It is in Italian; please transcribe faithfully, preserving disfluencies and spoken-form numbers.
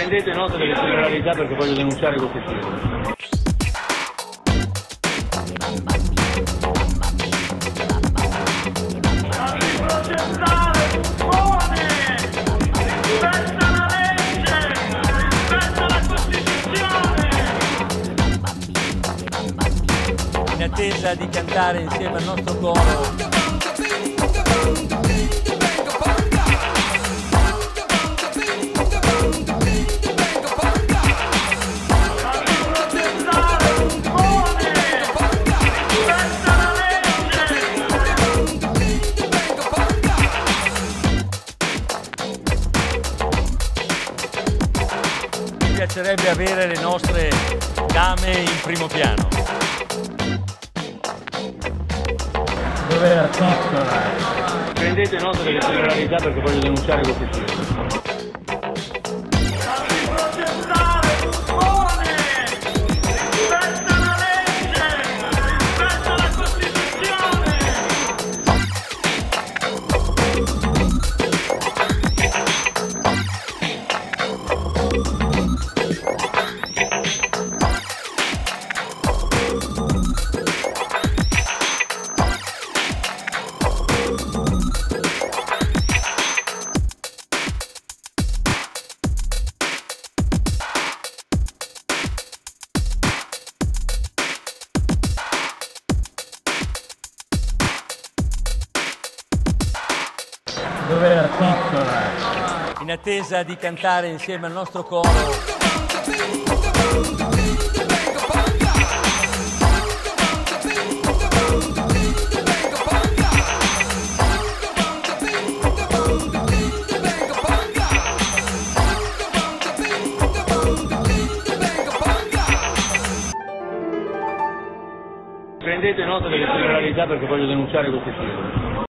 Prendete nota delle irregolarità perché voglio denunciare questi tiri. In attesa di cantare insieme al nostro coro. Mi piacerebbe avere le nostre dame in primo piano. Dov'è la piccola? Prendete nota delle irregolarità perché voglio denunciare questi tiri. Dov'è la piccola? In attesa di cantare insieme al nostro coro. Prendete nota delle irregolarità perché voglio denunciare questi tiri.